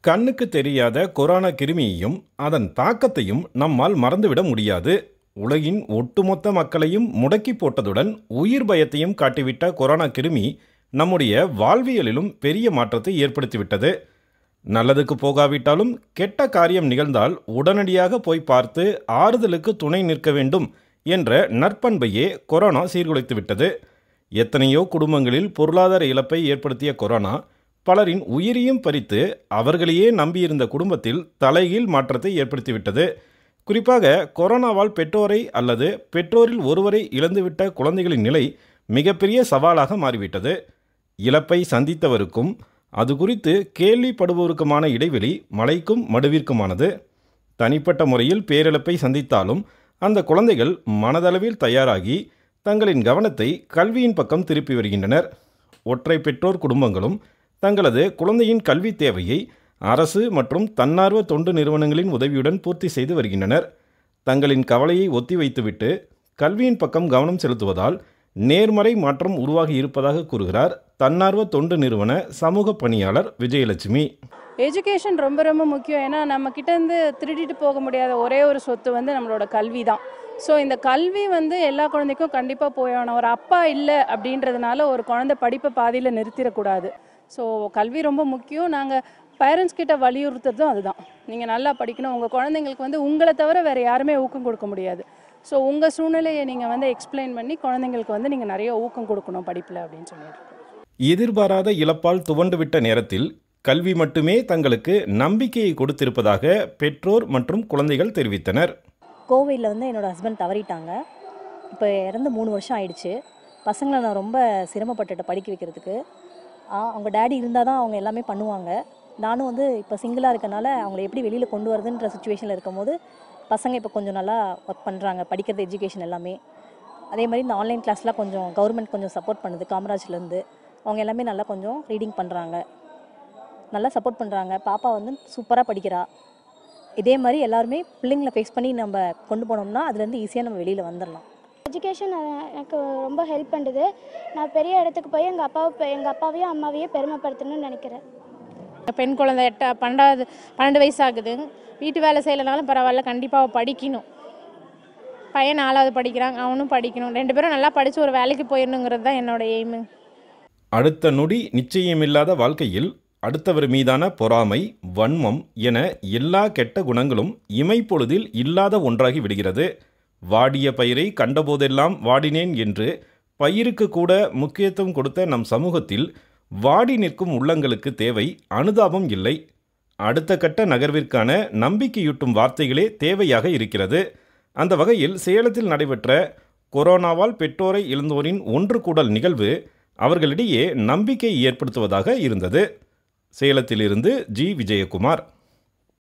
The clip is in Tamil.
கண்ணுக்கு தெரியாத கொரோனா கிருமியையும் அதன் தாக்கத்தையும் நம்மால் மறந்துவிட முடியாது. உலகின் ஒட்டுமொத்த மக்களையும் முடக்கி போட்டதுடன் உயிர் பயத்தையும் காட்டிவிட்ட கொரோனா கிருமி நம்முடைய வாழ்வியலிலும் பெரிய மாற்றத்தை ஏற்படுத்திவிட்டது. நல்லதுக்கு போகாவிட்டாலும் கெட்ட காரியம் நிகழ்ந்தால் உடனடியாக போய் பார்த்து ஆறுதலுக்கு துணை நிற்க வேண்டும் என்ற நற்பண்பையே கொரோனா சீர்குலைத்துவிட்டது. எத்தனையோ குடும்பங்களில் பொருளாதார இழப்பை ஏற்படுத்திய கொரோனா பலரின் உயிரையும் பறித்து அவர்களையே நம்பியிருந்த குடும்பத்தில் தலைகீழ் மாற்றத்தை ஏற்படுத்திவிட்டது. குறிப்பாக கொரோனாவால் பெற்றோரை அல்லது பெற்றோரில் ஒருவரை இழந்துவிட்ட குழந்தைகளின் நிலை மிகப்பெரிய சவாலாக மாறிவிட்டது. இழப்பை சந்தித்தவருக்கும் அது குறித்து கேள்விப்படுபவருக்குமான இடைவெளி மலைக்கும் மடுவிற்குமானது. தனிப்பட்ட முறையில் பேரிழப்பை சந்தித்தாலும் அந்த குழந்தைகள் மனதளவில் தயாராகி தங்களின் கவனத்தை கல்வியின் பக்கம் திருப்பி வருகின்றனர். ஒற்றை பெற்றோர் குடும்பங்களும் தங்களது குழந்தையின் கல்வி தேவையை அரசு மற்றும் தன்னார்வ தொண்டு நிறுவனங்களின் உதவியுடன் பூர்த்தி செய்து வருகின்றனர். தங்களின் கவலையை ஒத்திவைத்துவிட்டு கல்வியின் பக்கம் கவனம் செலுத்துவதால் நேர்மறை மாற்றம் உருவாகி இருப்பதாக கூறுகிறார் தன்னார்வ தொண்டு நிறுவன சமூக பணியாளர் விஜயலட்சுமி. எஜுகேஷன் ரொம்ப ரொம்ப முக்கியம். ஏன்னா நம்ம கிட்டேருந்து திருடிட்டு போக முடியாத ஒரே ஒரு சொத்து நம்மளோட கல்வி தான். ஸோ இந்த கல்வி எல்லா குழந்தைக்கும் கண்டிப்பாக போயணும். ஒரு அப்பா இல்லை அப்படின்றதுனால ஒரு குழந்தை படிப்பை பாதியில் நிறுத்திடக்கூடாது. ஸோ கல்வி ரொம்ப முக்கியம். நாங்கள் பேரண்ட்ஸ் கிட்ட வலியுறுத்துறதும் அதுதான். நீங்கள் நல்லா படிக்கணும். உங்கள் குழந்தைங்களுக்கு உங்களை தவிர வேறு யாருமே ஊக்கம் கொடுக்க முடியாது. ஸோ உங்கள் சூழ்நிலையை நீங்கள் எக்ஸ்பிளைன் பண்ணி குழந்தைங்களுக்கு நீங்கள் நிறைய ஊக்கம் கொடுக்கணும் படிப்பில் அப்படின்னு சொல்லிட்டு. எதிர்பாராத இழப்பால் துவண்டுவிட்ட நேரத்தில் கல்வி மட்டுமே தங்களுக்கு நம்பிக்கையை கொடுத்திருப்பதாக பெற்றோர் மற்றும் குழந்தைகள் தெரிவித்தனர். கோவிலில் என்னோடய ஹஸ்பண்ட் தவறிட்டாங்க. இப்போ இறந்து 3 வருஷம் ஆயிடுச்சு. பசங்களை நான் ரொம்ப சிரமப்பட்டுட்டேன் படிக்க வைக்கிறதுக்கு. அவங்க டேடி இருந்தால் தான் அவங்க எல்லாமே பண்ணுவாங்க. நானும் இப்போ சிங்கிளாக இருக்கனால அவங்கள எப்படி வெளியில் கொண்டு வரதுன்ற சுச்சுவேஷனில் இருக்கும்போது பசங்க இப்போ கொஞ்சம் நல்லா ஒர்க் பண்ணுறாங்க, படிக்கிறது எஜுகேஷன் எல்லாமே. அதே மாதிரி இந்த ஆன்லைன் கிளாஸ்லாம் கொஞ்சம் கவர்மெண்ட் கொஞ்சம் சப்போர்ட் பண்ணுது. காமராஜ்லேருந்து அவங்க எல்லாமே நல்லா கொஞ்சம் ரீடிங் பண்ணுறாங்க, நல்லா சப்போர்ட் பண்ணுறாங்க. பாப்பா சூப்பராக படிக்கிறா. இதே மாதிரி எல்லாருமே பிள்ளைங்களை ஃபேஸ் பண்ணி நம்ம கொண்டு போனோம்னா அதுலேருந்து ஈஸியாக நம்ம வெளியில் வந்துடலாம். எஜுகேஷன் எனக்கு ரொம்ப ஹெல்ப் பண்ணுது. நான் பெரிய இடத்துக்கு போய் எங்கள் அப்பாவையும் அம்மாவையும் பெருமைப்படுத்தணும்னு நினைக்கிறேன். பெண் குழந்தை 12 வயசு ஆகுது. வீட்டு வேலை செய்யலைனாலும் பரவாயில்ல, கண்டிப்பாக படிக்கணும். பையன் 4வது படிக்கிறாங்க, அவனும் படிக்கணும். 2 பேரும் நல்லா படித்து ஒரு வேலைக்கு போயிடணுங்கிறது தான் என்னோட எய்மு. அடுத்த நொடி நிச்சயமில்லாத வாழ்க்கையில் அடுத்தவர் மீதான பொறாமை, வன்மம் என எல்லா கெட்ட குணங்களும் இமைப்பொழுதில் இல்லாத ஒன்றாகி விடுகிறது. வாடிய பயிரை கண்டபோதெல்லாம் வாடினேன் என்று பயிருக்கு கூட முக்கியத்துவம் கொடுத்த நம் சமூகத்தில் வாடி நிற்கும் உள்ளங்களுக்கு தேவை அனுதாபம் இல்லை. அடுத்த கட்ட நகர்விற்கான நம்பிக்கையூட்டும் வார்த்தைகளே தேவையாக இருக்கிறது. அந்த வகையில் சேலத்தில் நடைபெற்ற கொரோனாவால் பெற்றோரை இழந்தோரின் ஒன்று கூடல் நிகழ்வு அவர்களிடையே நம்பிக்கை ஏற்படுத்துவதாக இருந்தது. சேலத்திலிருந்து ஜி. விஜயகுமார்.